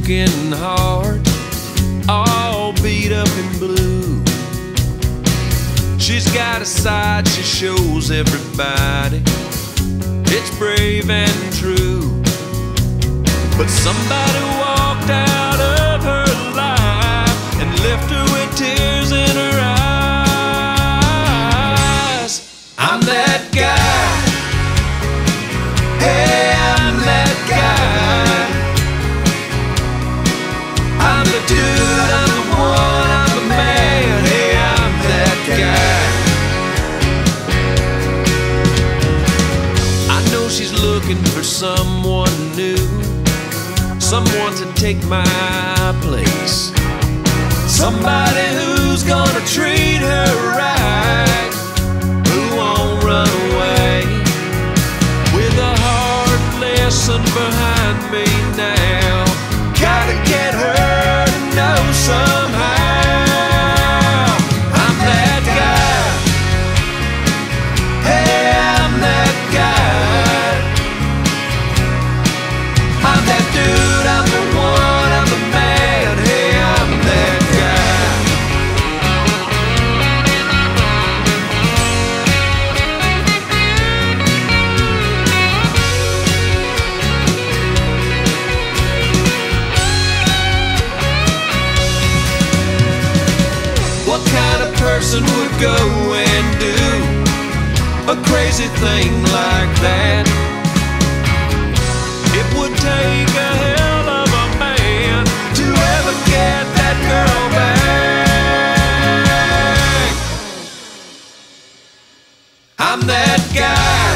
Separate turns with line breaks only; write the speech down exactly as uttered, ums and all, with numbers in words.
broken heart, all beat up and blue. She's got a side she shows everybody, it's brave and true. But somebody walked out of her life and left her with tears in her eyes. I'm that guy. Hey, I'm that guy. I'm the dude, I'm the one, I'm the man. Hey, I'm that guy. I know she's looking for someone new, someone to take my place, somebody who's gonna treat her right, who won't run away. With a hard lesson behind me now, gotta get her to know somehow. I'm that guy. Hey, I'm that guy. I'm that dude, I'm the one, I'm the man. Hey, I'm that guy. What kind of person would go and do a crazy thing like that? It would take a hell of a man to ever get that girl back. I'm that guy.